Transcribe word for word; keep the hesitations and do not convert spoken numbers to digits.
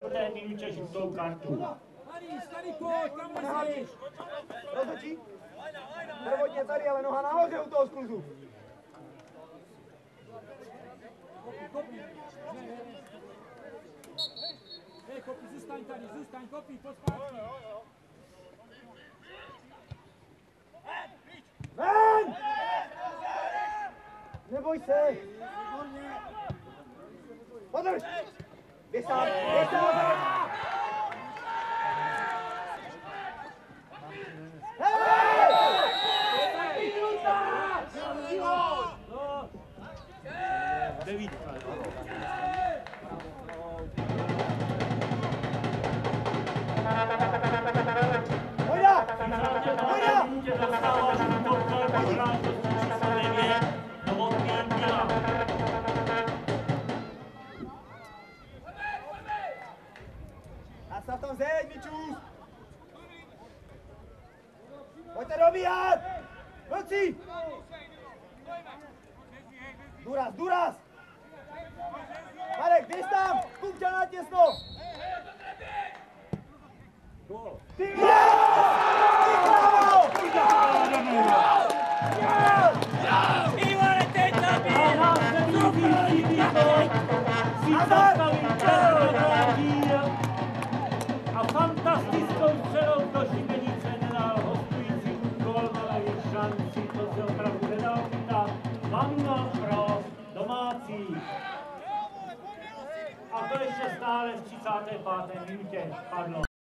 V té minutě žlutou kartu. Starý pojď, kam myslíš? Rozhodčí? Prvotně tady, ale noha nahoře u toho skluzu. Kopi, kopi. Hej, kopi, zůstaň tady, zůstaň, kopi, pojď zpátky. Ven! Neboj se! Podrž! Běž sám, běž sám! Devítka. Hojda! Hojda! Dostává žlutou kartu, hráč do číslo devět, Novotný Milan. Nastav tam zeď, Mičus! Pojďte dobíhat! Vlci! Důraz, důraz! Marek, běž tam! Kupča na těsno! Ty krávo! Ty krávo! Ivane, teď nabíj! A fantastickou střelou do šibenice nedal hostující gól, ale je šanci, to se opravdu nedal chytat. dva nula pro domácí. A to ještě stále v třicáté páté minutě padlo.